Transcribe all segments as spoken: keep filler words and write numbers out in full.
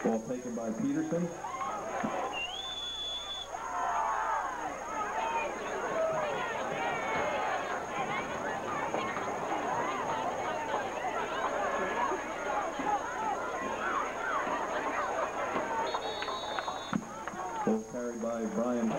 Ball taken by Peterson. Ball carried by Brian.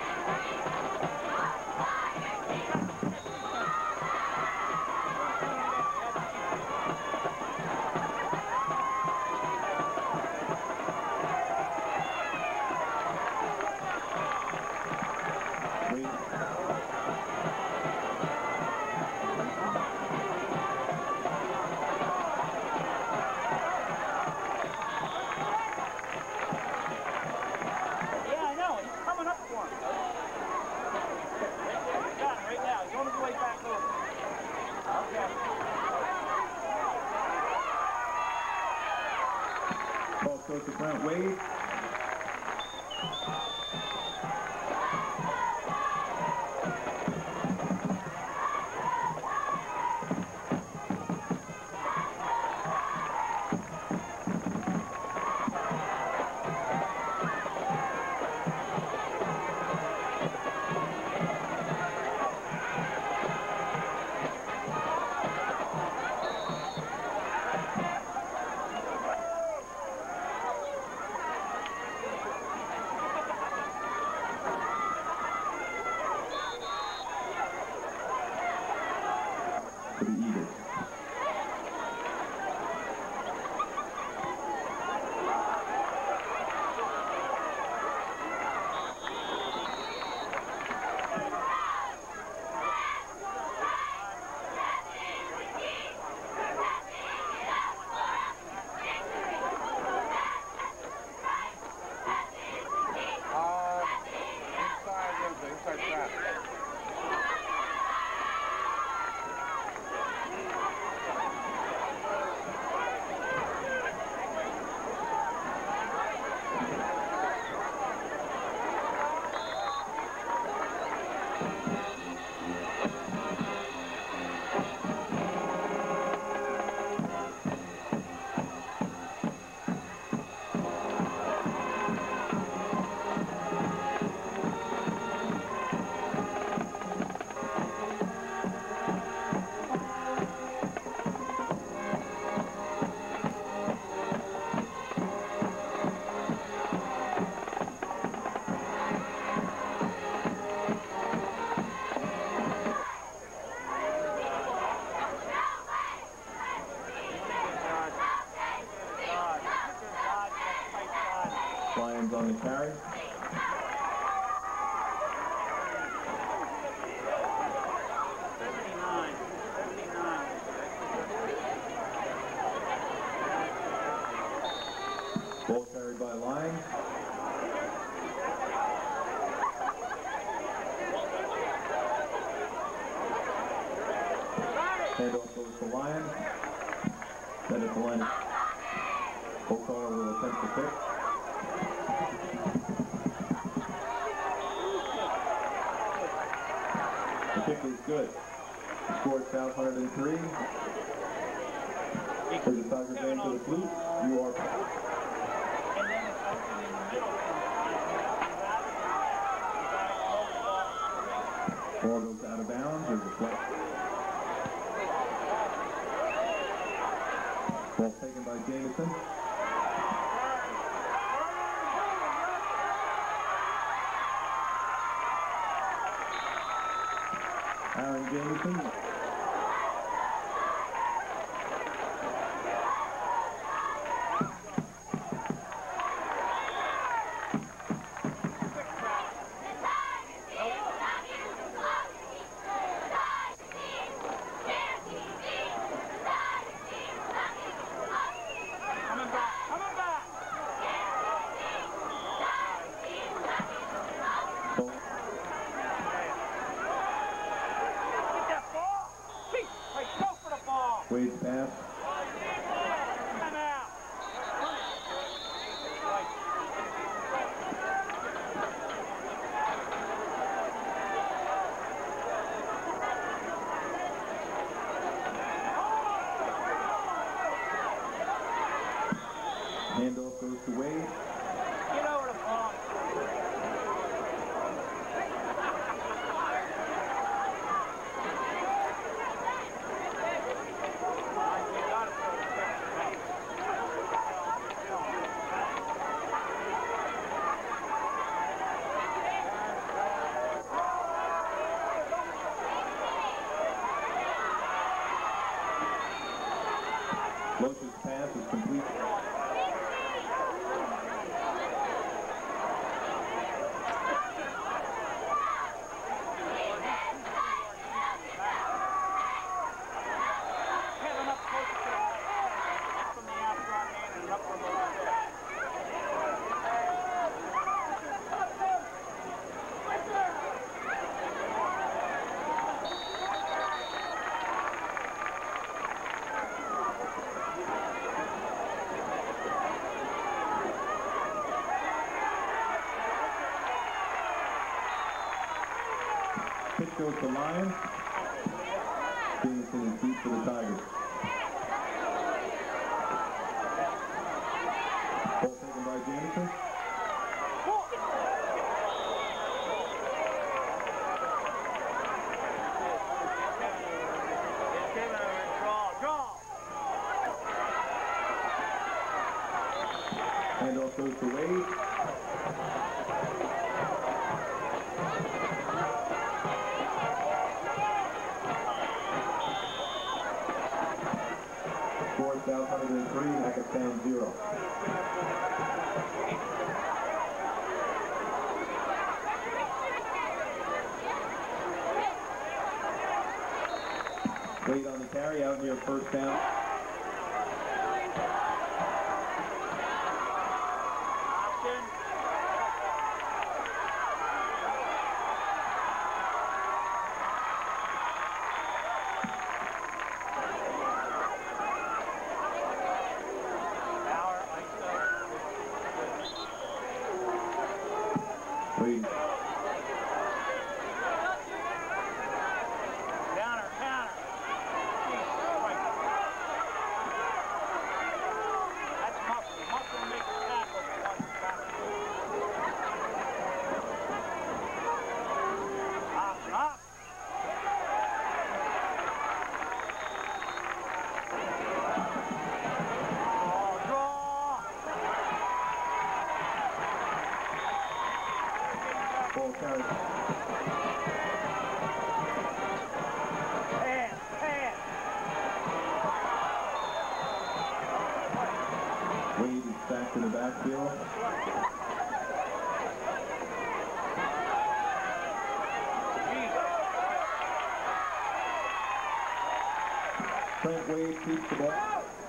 Ball goes to Brent Wade. For the Eagles. Lions on the carry. seventy-nine, seventy-nine. Ball carried by Lions. Handoff goes to Lions. Then it's Lions. O'Connor will attempt to pick. The kick is good. The score is down one hundred three. For the Tigers game to the flute, you are. And then it's open in the middle. Ball goes out of bounds. There's a flag. Ball taken by Jameson. Aaron Jameson. Handoff goes to Wade. Get over the ball. Loach's pass is complete. Pitch goes to Lyon. Jameson is deep for the Tigers. Ball taken by Jameson. Handoff goes to Wade. South Hunterdon three, Hackettstown zero. Wade on the carry, out near first down. Wade. Counter, counter. That's muscle. Muscle makes the tackle. Up, up. Oh, draw. Ball carried. Pass, pass. Wade is back to the backfield. Trent Wade keeps the ball.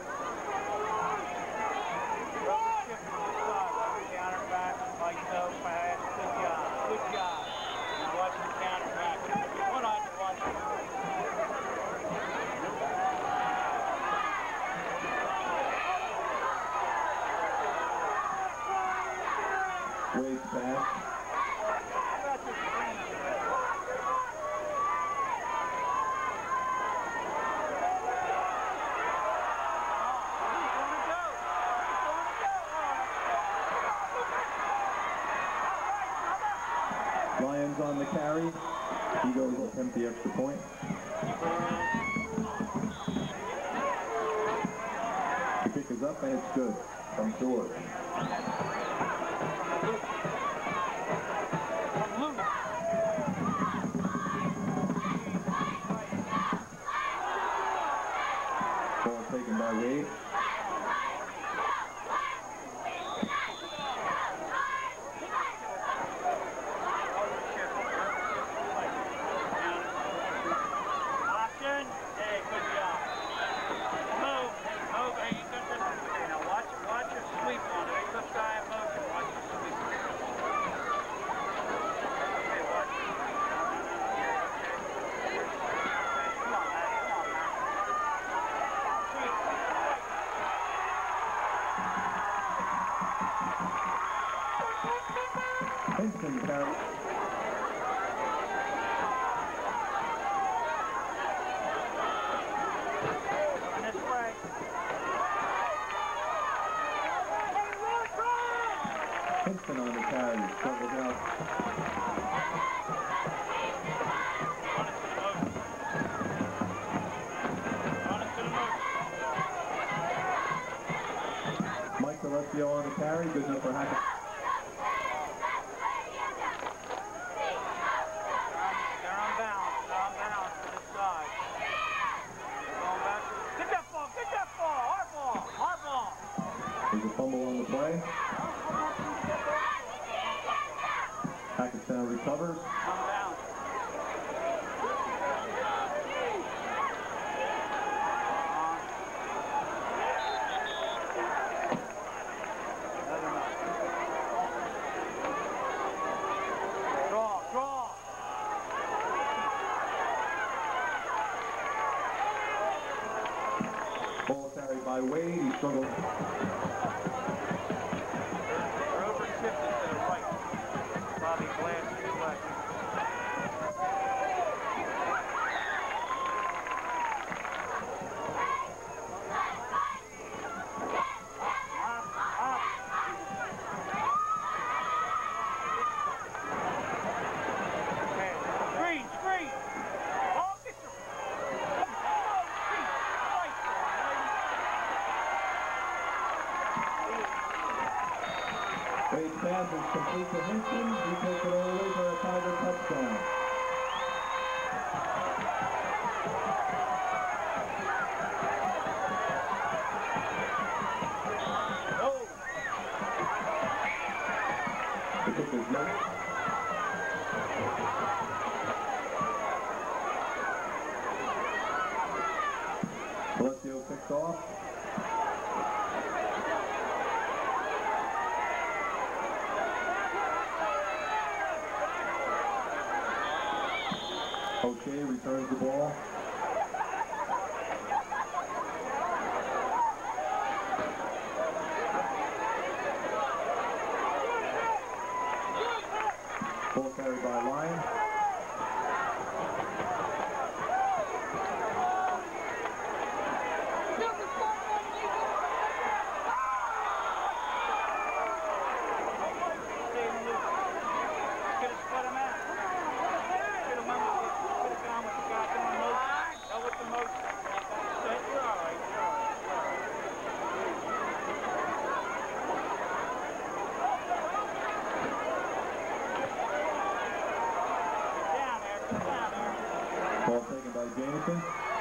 Counter back, like so, pass. Good job, good job. Now watch him counter back. What I watch him. Wade's pass. Lions on the carry. He goes to attempt the extra point. The kick is up and it's good from short. Ball taken by Wade. Henson carry. This way. Hinston on the carry, struggles out. Mike Alessio on the carry, good enough for Hackett. They're unbalanced. They're unbalanced to this side. They're going back. Get that ball! Get that ball! Our ball! Our ball! There's a fumble on the play. Hackettstown recovers. Unbalanced. Draw, draw. Ball carried by Wade, he struggled. They're over shifted to the right. Bobby glanced to the left. Up, up. Okay, screen, screen. Oh, get your... Oh, screen. Right. Wade's pass is complete to Hinston. He takes it all the way for a Tiger touchdown. Oh. The kick is good. Alessio picks off. O'Shea returns the ball. Ball carried by Lyon. Ball taken by Jameson.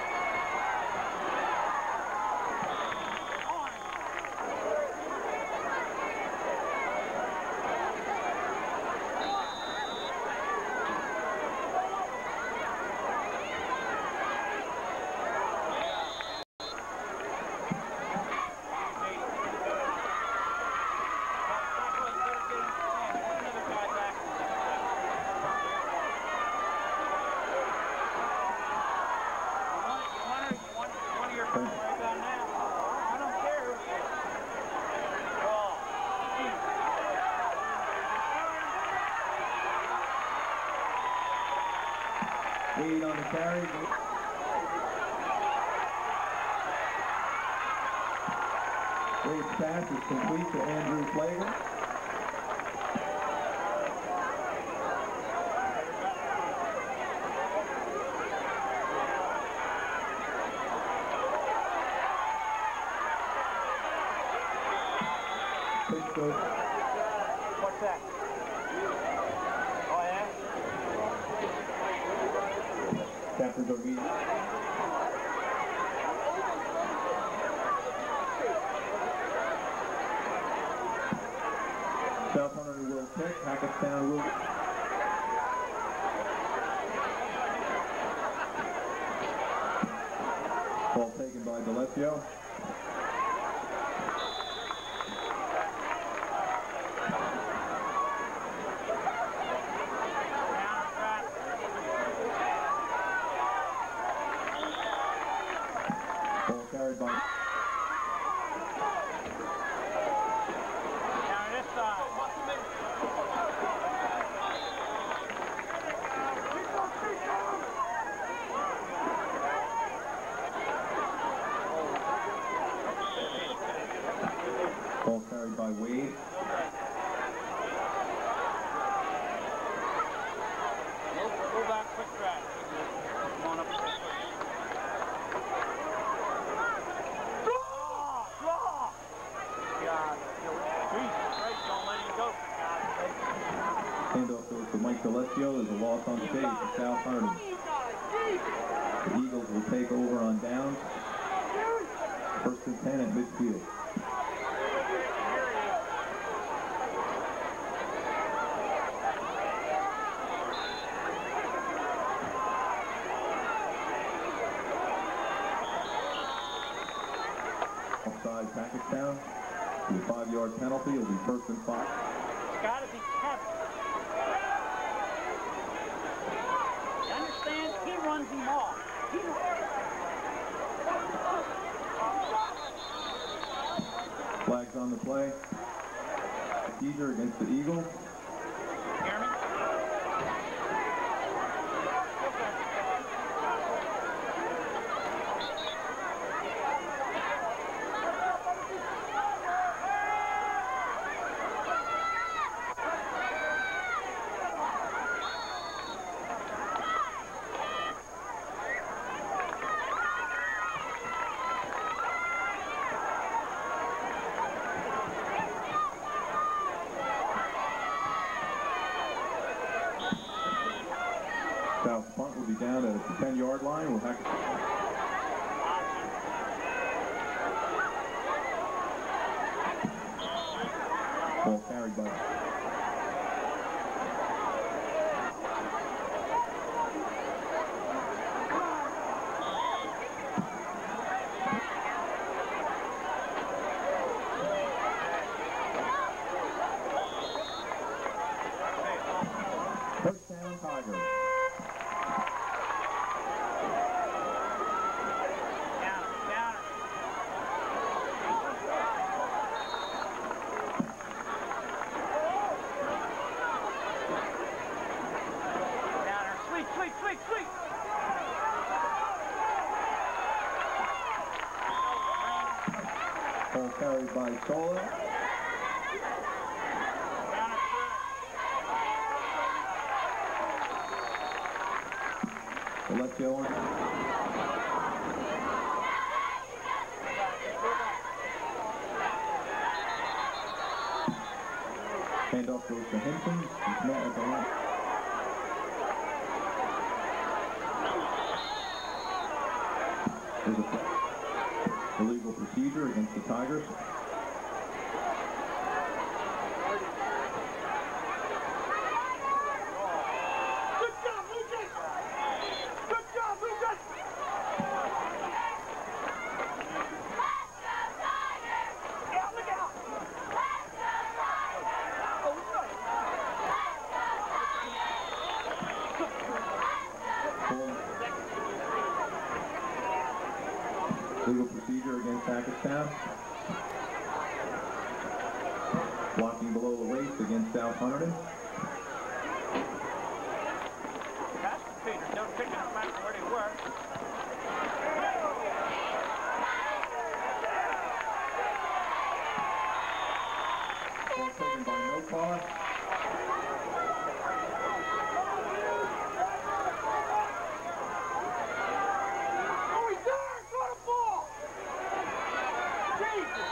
Wade on the carry. Wade's pass is complete to Andrew Flager. What's that? Oh, yeah? Captain Dorgini. South Hunterdon will kick. Hackettstown will. Ball taken by D'Alessio. Ball carried by. Down this side. Mike D'Alessio. There's a loss on stage for South Hunterdon. The Eagles will take over on downs. First and ten at midfield. Offside Hackettstown. The five-yard penalty will be first and five. It's got to be kept. You understand? He runs him off. He Flags on the play. Teaser against the Eagles. hear me? South punt will be down at the ten-yard line. We'll hack it. Ball carried by. Touchdown Tigers. Sweet, sweet, sweet. Ball carried by Solo. D'Alessio on. Handoff goes to Hinton. He's met at the line. There's a illegal procedure against the Tigers. Good job, Lucas! Good job, Lucas! Yeah, look out! Oh, Legal procedure against Hackettstown. Blocking below the waist against South Hunterdon. That's the Peters. Don't pick them back from where they were. Ball taken by no car. Oh, he's there! Got a ball! Jesus!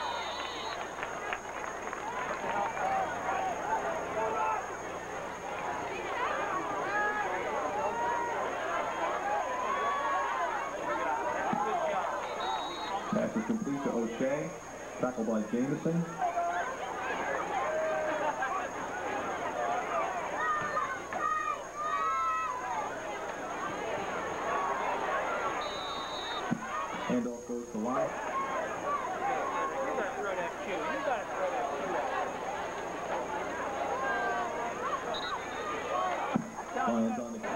Pass is complete to O'Shea. Tackled by Jameson. Handoff goes to line. You gotta throw that cue. You gotta throw that cue. Lions on the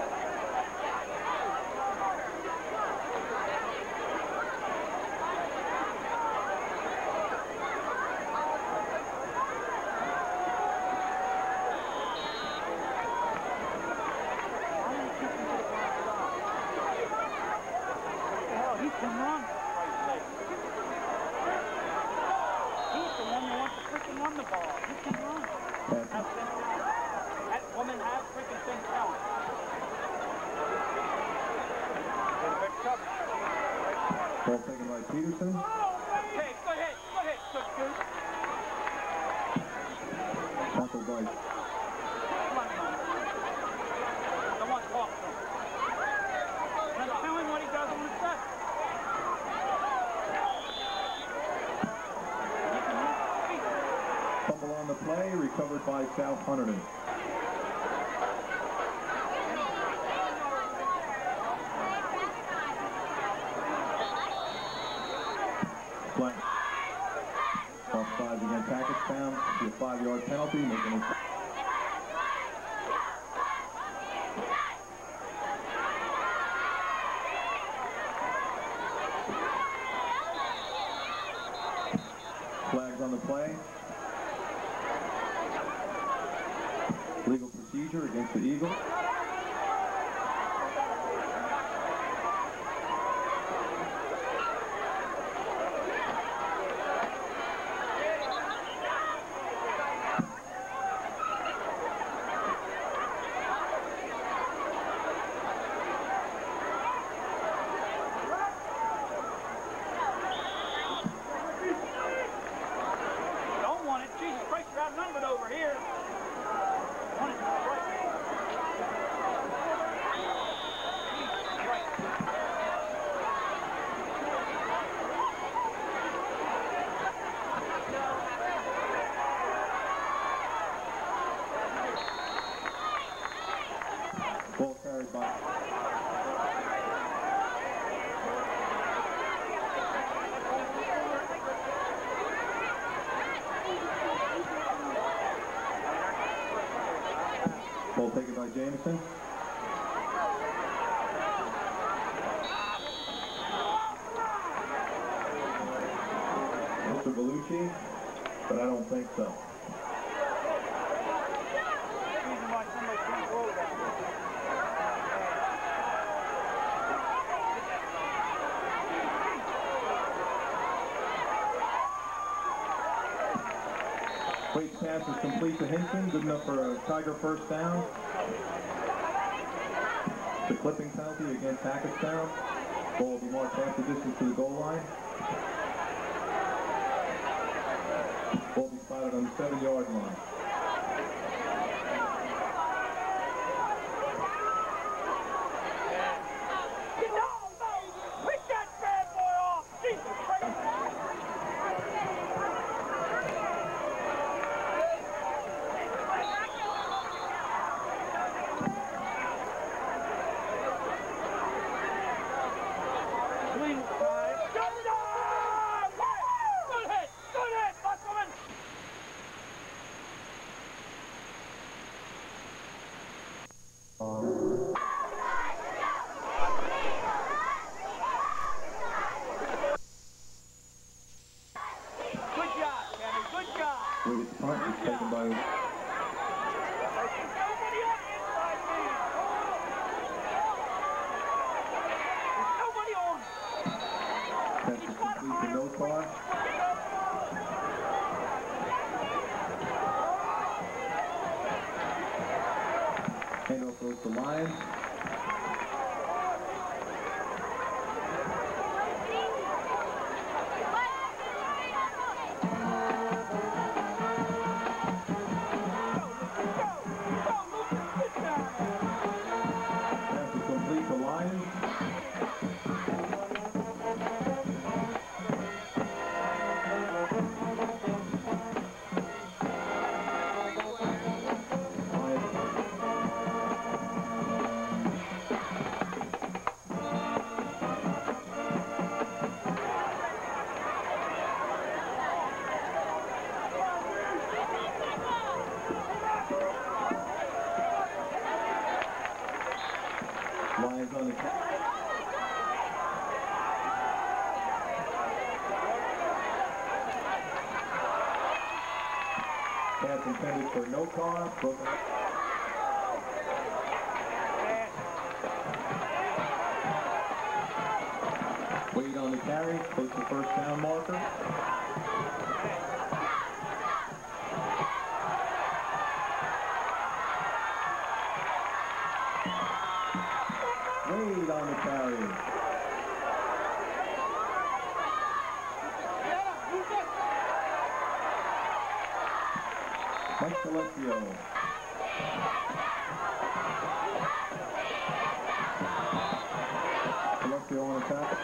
He can run, for Christ's sake. He's the one who wants to freaking run the ball. He can run. Have thin talent. That woman has freaking thin talent. In big trouble. ball taken by Peterson. Hey, go ahead. Go ahead, Cook Goose. Tackled by Come on, come on. Fumble on the play, recovered by South Hunterdon. Flag. Offsides against Hackettstown. Be a five-yard penalty, making it. Flags on the play. Legal procedure against the Eagle. Outnumbered over here. One is right. Right. Ball carried by. Ball taken by Jameson. Mister Bellucci, but I don't think so. Waits pass is complete to Hinton, good enough for a Tiger first down. The clipping penalty against Hackettstown. Ball will be marked half the distance to the goal line. Ball will be spotted on the seven-yard line. With punt is taken by pass is complete to no car. Handoff goes to Lions. Lions on the pass intended for no car. Broken. Wade on the carry, close to first down marker. Wade on the carry. Mike Celestio. Celestio on attack.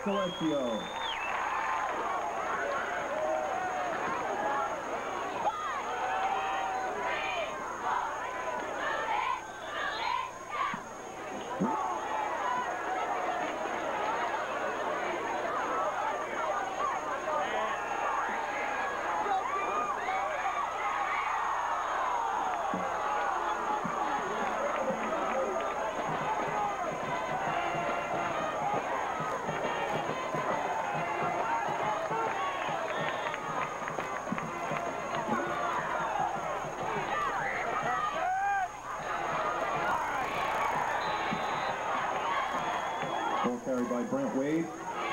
Celestio. Carried by Brent Wade.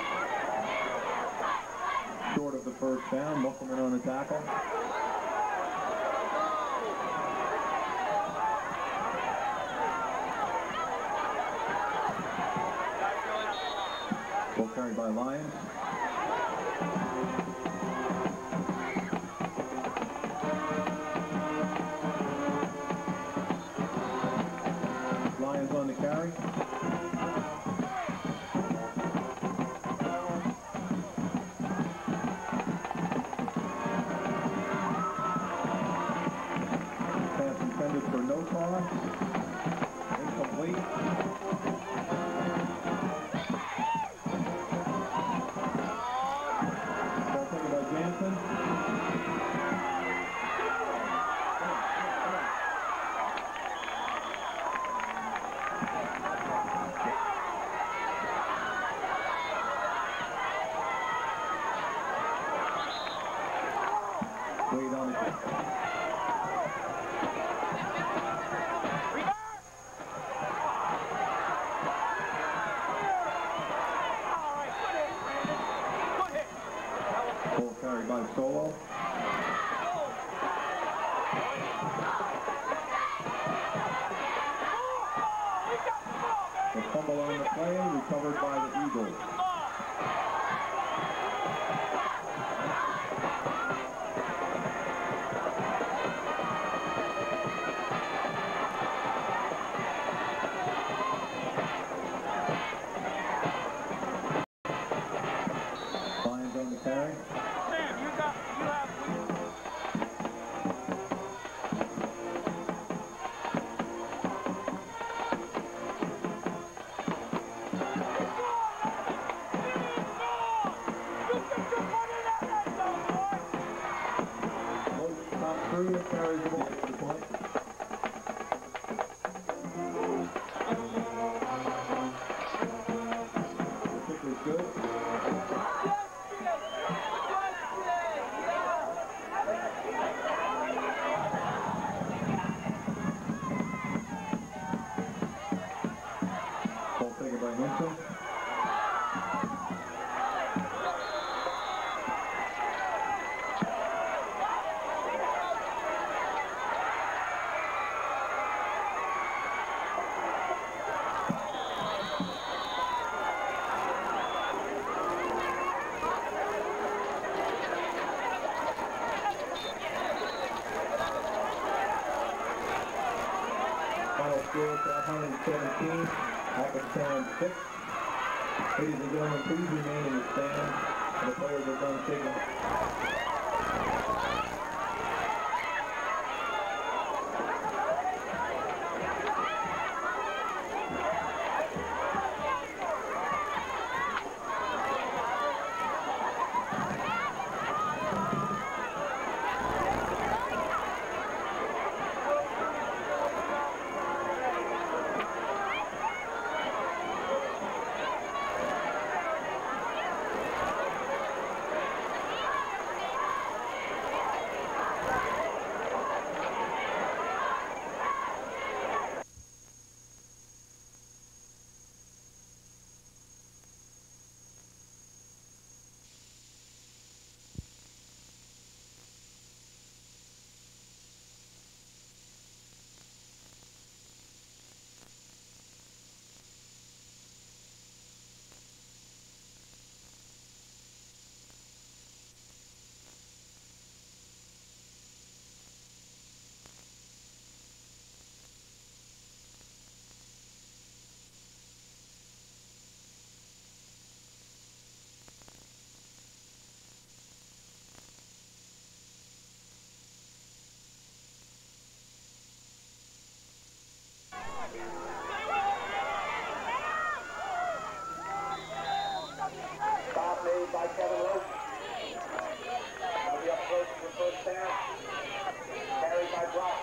Short of the first down. Musselman on the tackle. Ball carried by Lyons. Lyons on the carry. For no cost. Incomplete. Ball taken by Jansen. Wade on it. Carried by Solo. The fumble on the play, recovered by the Eagles. Lyons on the carry. Through it, carries the ball to the point. The kick is good. Ball taken by Hinton. Final score one seventeen, Hackettstown six. Ladies and gentlemen, please remain in the stand. The players are done taking. by Kevin Roach. Will be up close to the first down. Carried by Brock.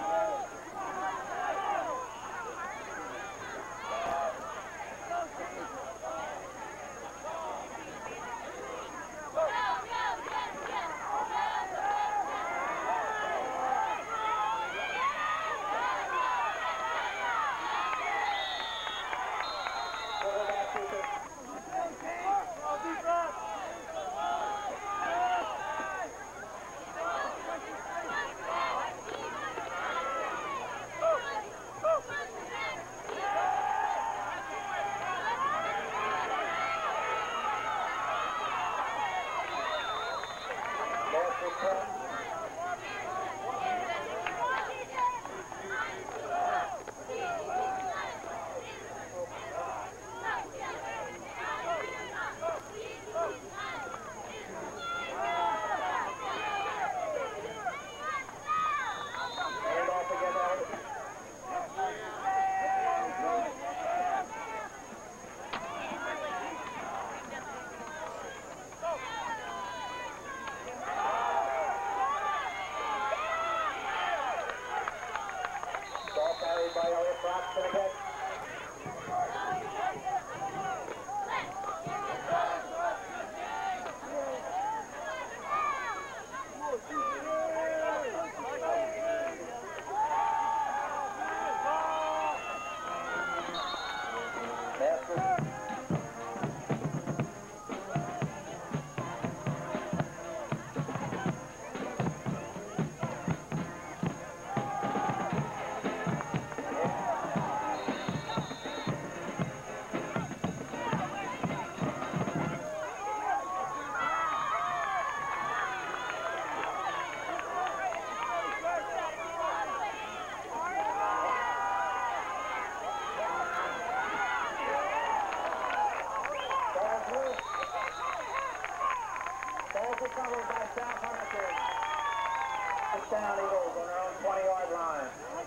Down Eagles on their own twenty-yard line.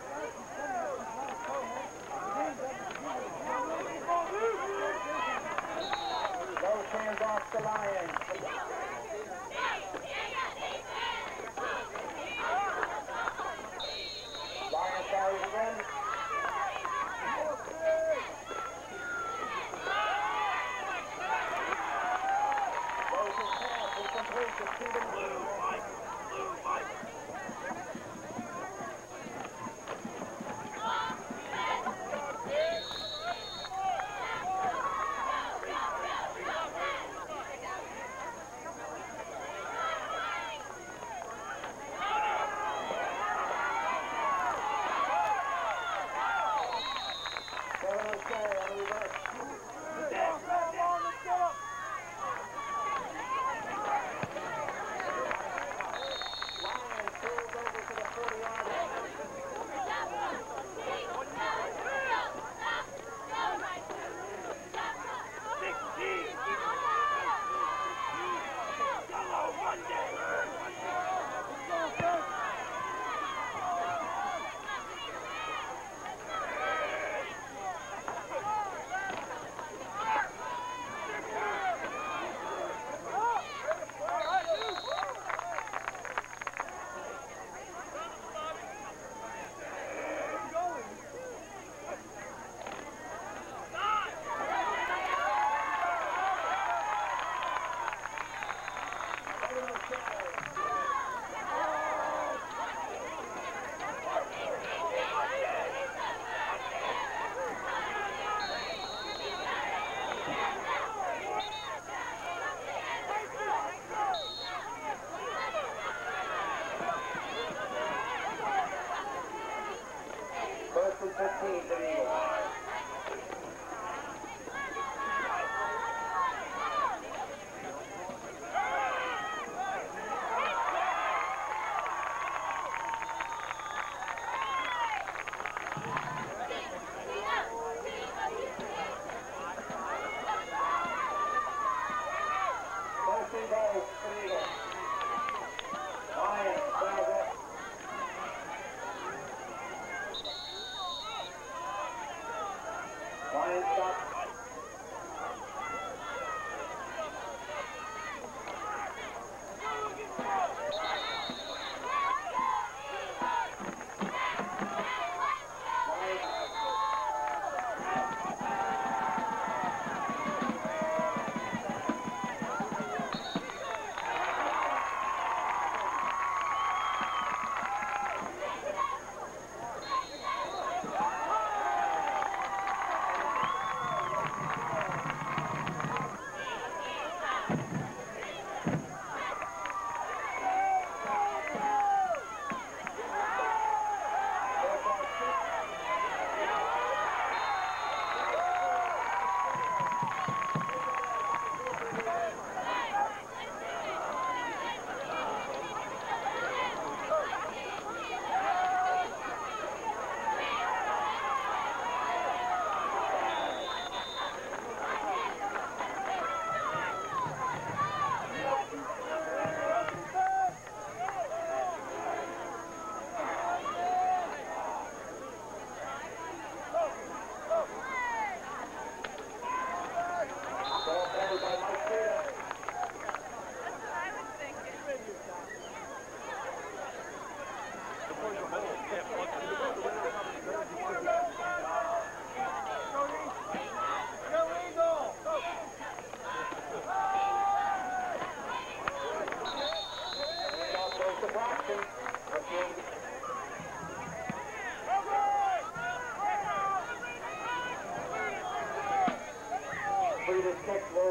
Those hands off the Lions. Lions carries again. Those who pass is complete to Stephen Blue.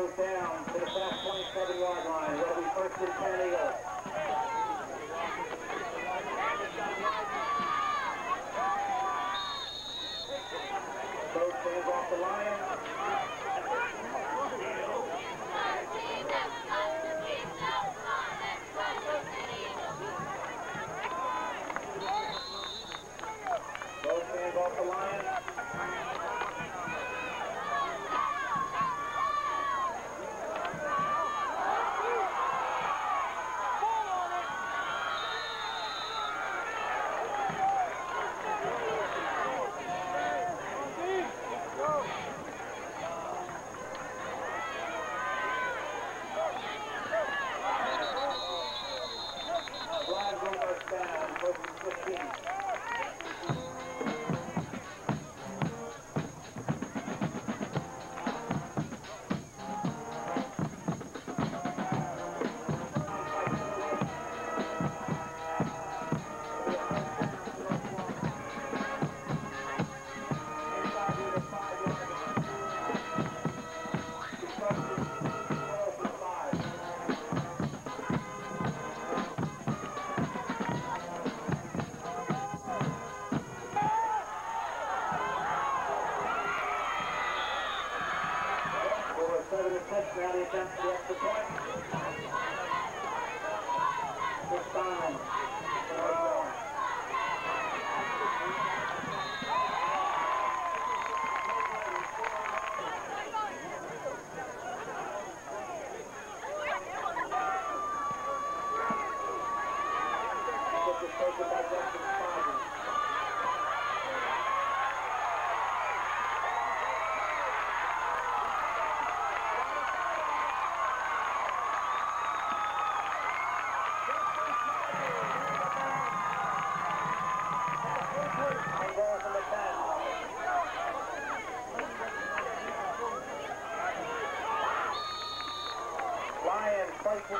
goes down to the back twenty-seven yard line. It'll be first and ten Eagles. Those fans off the line. Those fans off the line. Flag on first down, first and fifteen. Seven and six, now the attempt for the extra point. This time, this is taken by Justin Spivey. Lions places.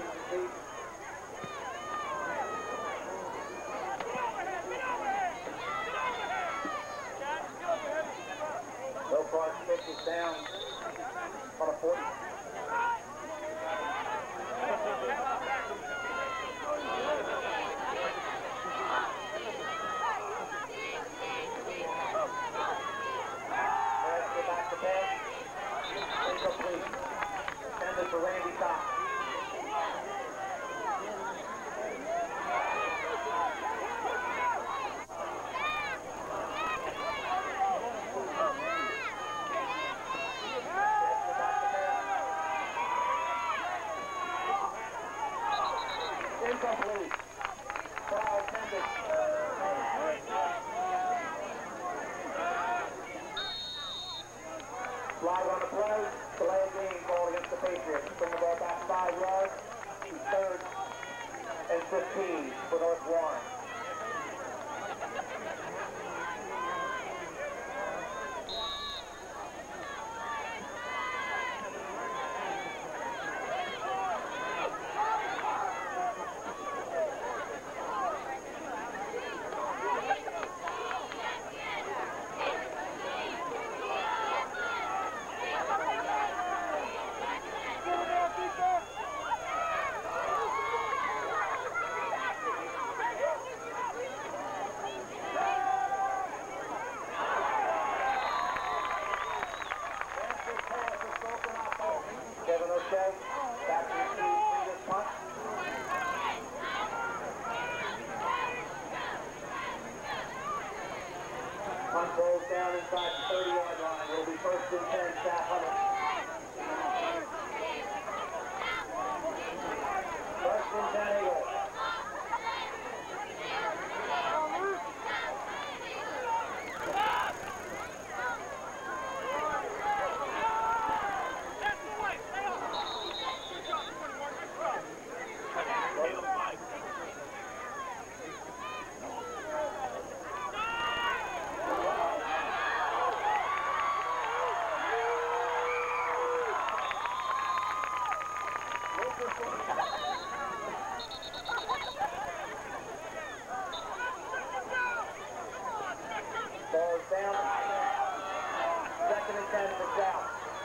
feet. No car six is down on a forty. Back to pass. Incomplete. Intended for Randy Top. Incomplete. Foul intended. Flag on the play. Delay of game ball against the Patriots. Bring the ball back five yards. Third and fifteen for North Warren. Back to the previous punt. Punt rolls down inside the thirty-yard line. Will be first and ten, Staff Huddle. First and ten, Eagles. Ball's down. Second and ten for South.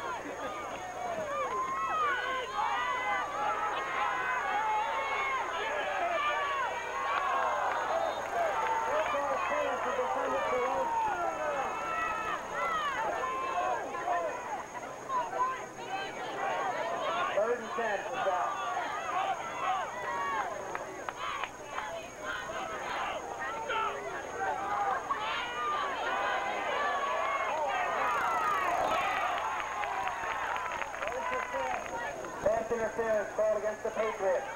Third and ten for South. Pass interference called against the Patriots.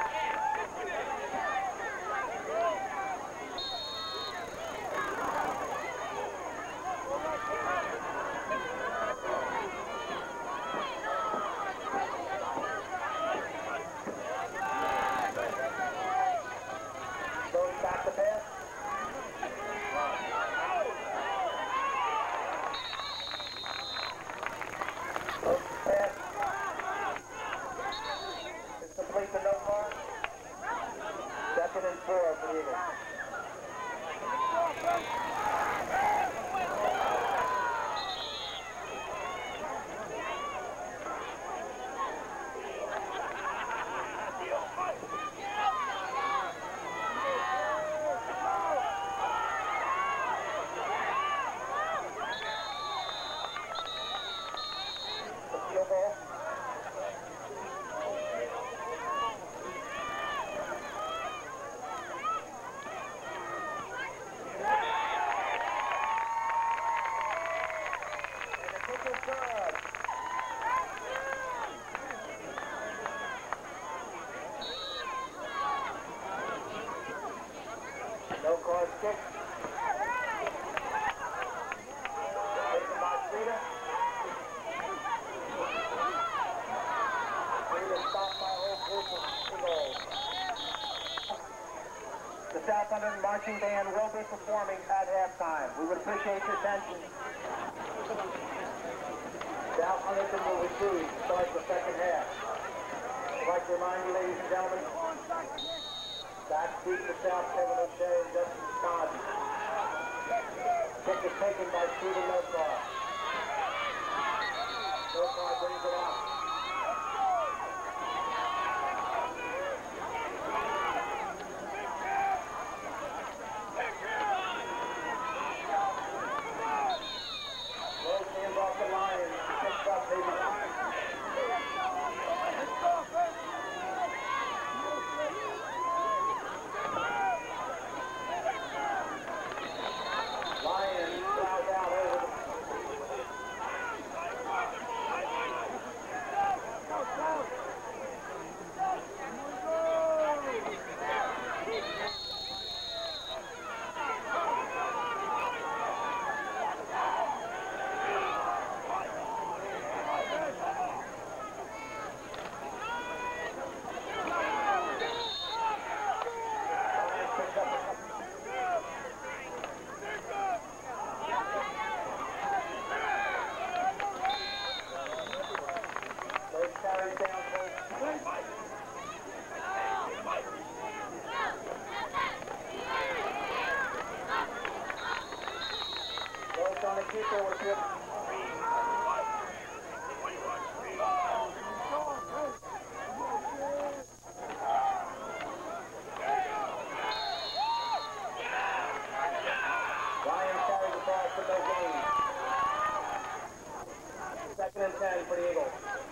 Going back to pass. Pass. It's complete to no car. Second and four for the Eagles. The field goal. No cars kicked. Taken by Frida. Frida stopped by a whole group of Eagles. The South Hunterdon Marching Band will be performing at halftime. We would appreciate your attention. South Hunterdon will receive to start the second half. I'd like to remind you, ladies and gentlemen, back seat to South Kevin O'Shea and Justin Scott. Kick is taken by Stephen Milcar. Milcar brings it up. Rose hands off the line. Picks up maybe. On the keeper with him. Ryan carries the ball for no gain. Second and ten for the Eagles.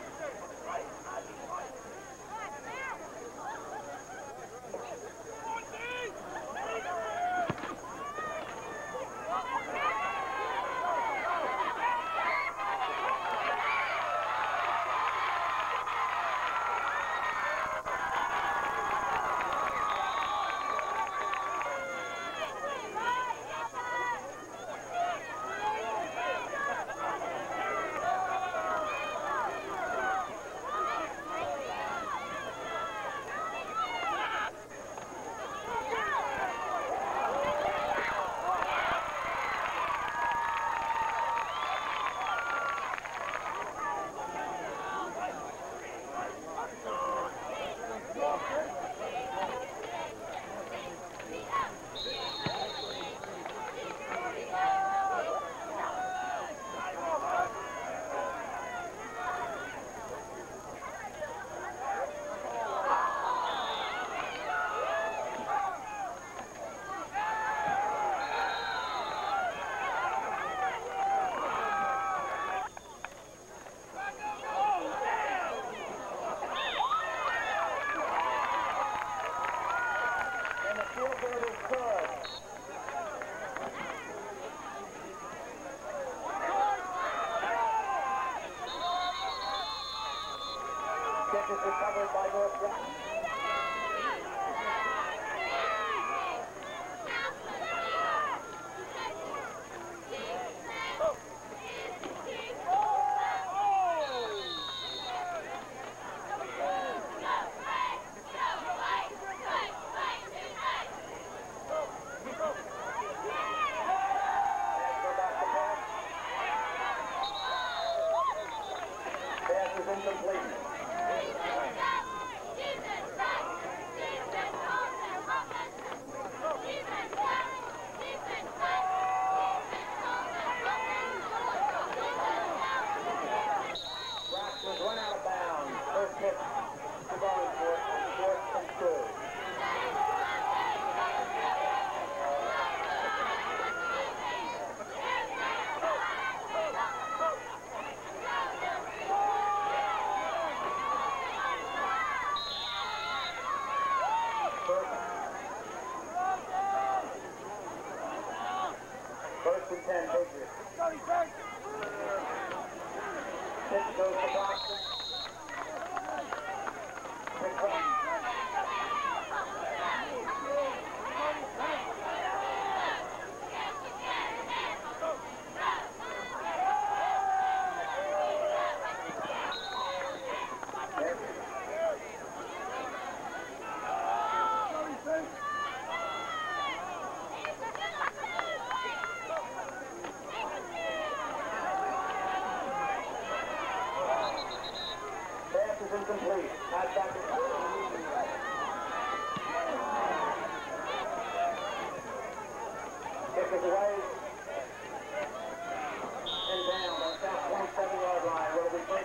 Kick is recovered by Northwest. Pass is incomplete. Run out of bounds. First hit to going for it on fourth and two. First and ten, Patriots. Pitch goes to Boston. Pick up. is away and down. That's that twenty-seven yard line. What do we think?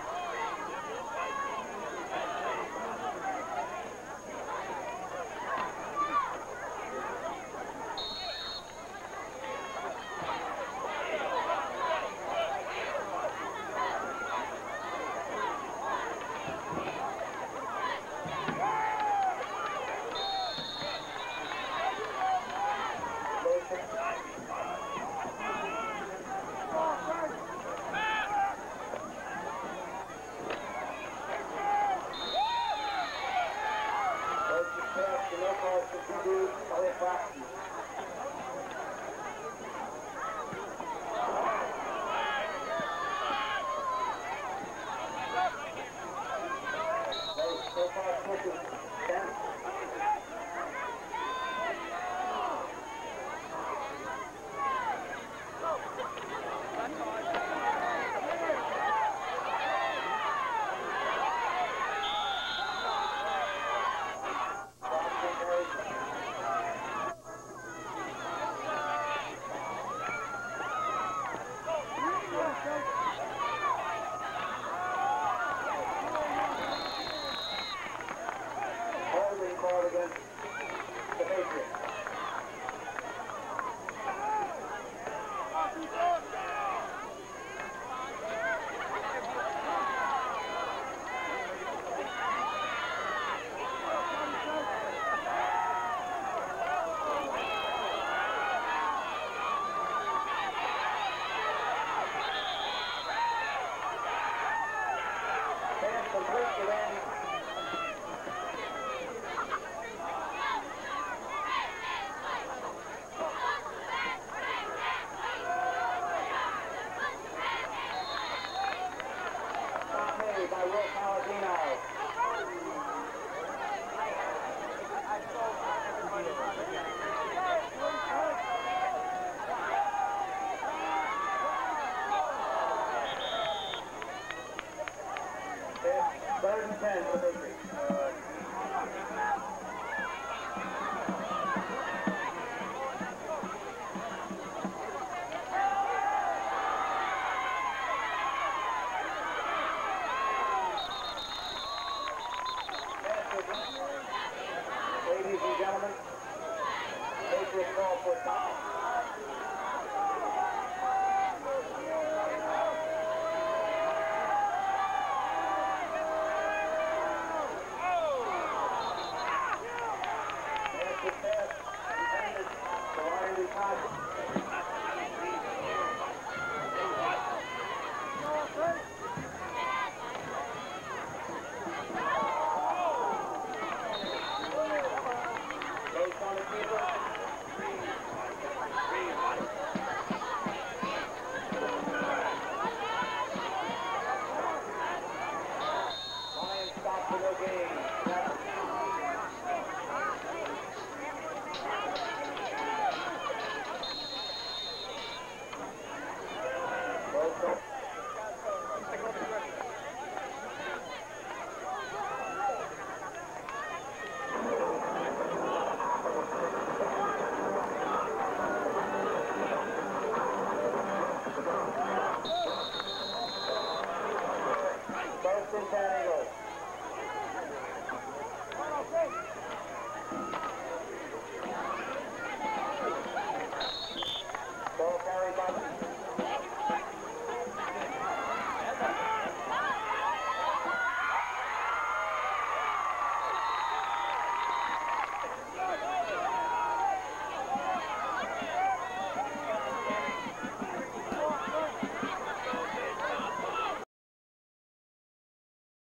Third and ten for the victory. Ladies and gentlemen, Patriots call for a time.